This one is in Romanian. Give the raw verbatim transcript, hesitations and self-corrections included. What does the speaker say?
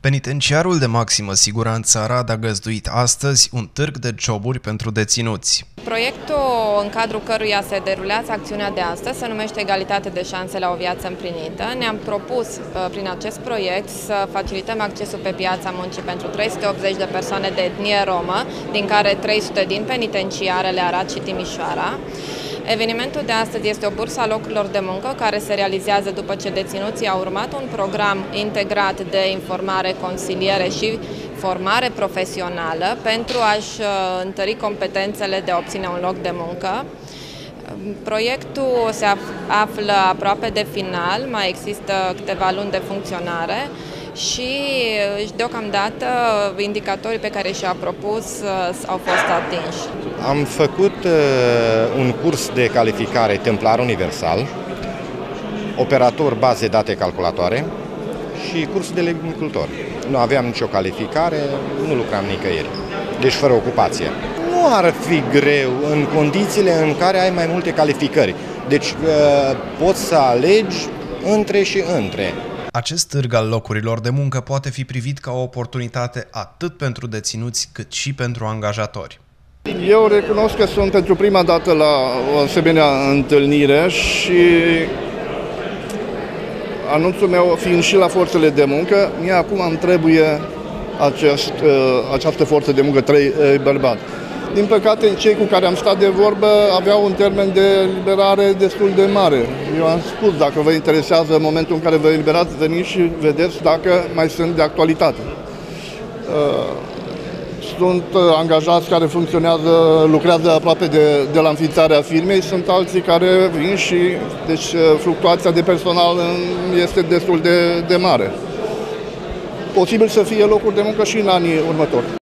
Penitenciarul de maximă siguranță Arad a găzduit astăzi un târg de joburi pentru deținuți. Proiectul în cadrul căruia se derulează acțiunea de astăzi se numește Egalitate de șanse la o viață împlinită. Ne-am propus prin acest proiect să facilităm accesul pe piața muncii pentru trei sute optzeci de persoane de etnie romă, din care trei sute din penitenciarele Arad și Timișoara. Evenimentul de astăzi este o bursă a locurilor de muncă care se realizează după ce deținuții au urmat un program integrat de informare, consiliere și formare profesională pentru a-și întări competențele de a obține un loc de muncă. Proiectul se află aproape de final, mai există câteva luni de funcționare și deocamdată indicatorii pe care și-a propus au fost atinși. Am făcut uh, un curs de calificare templar universal, operator baze date calculatoare și curs de leguminicultor. Nu aveam nicio calificare, nu lucram nicăieri, deci fără ocupație. Nu ar fi greu în condițiile în care ai mai multe calificări, deci uh, poți să alegi între și între. Acest târg al locurilor de muncă poate fi privit ca o oportunitate atât pentru deținuți cât și pentru angajatori. Eu recunosc că sunt pentru prima dată la o asemenea întâlnire și anunțul meu fiind și la forțele de muncă, mie acum îmi trebuie acest, această forță de muncă, trei bărbați. Din păcate, cei cu care am stat de vorbă aveau un termen de eliberare destul de mare. Eu am spus, dacă vă interesează în momentul în care vă eliberați, veniți și vedeți dacă mai sunt de actualitate. Sunt angajați care funcționează, lucrează aproape de, de la înființarea firmei, sunt alții care vin și deci fluctuația de personal este destul de, de mare. Posibil să fie locuri de muncă și în anii următori.